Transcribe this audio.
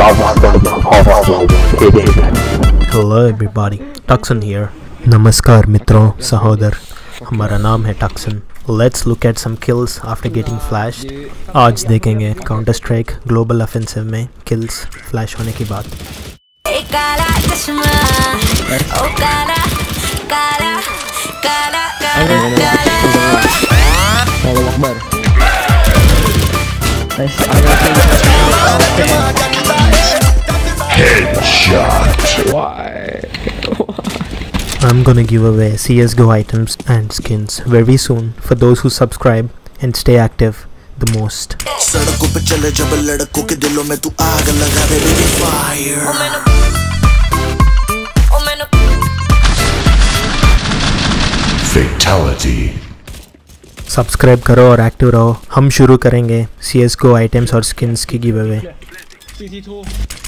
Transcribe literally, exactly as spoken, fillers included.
Hello everybody, Tucson here. Namaskar mitron, sahodar. हमारा नाम है Tucson. Let's look at some kills after getting flashed. आज देखेंगे Counter Strike Global Offensive में kills flash होने की बात. काला चश्मा, ओ काला काला काला काला काला Headshot. Why? I'm gonna give away C S G O items and skins very soon for those who subscribe and stay active the most. सड़कों पे चले जब लड़कों के दिलों में तू आग लगा दे baby fire. Fatality. सब्सक्राइब करो और एक्टिव रहो. हम शुरू करेंगे C S G O items और स्किन्स की गिव अवे.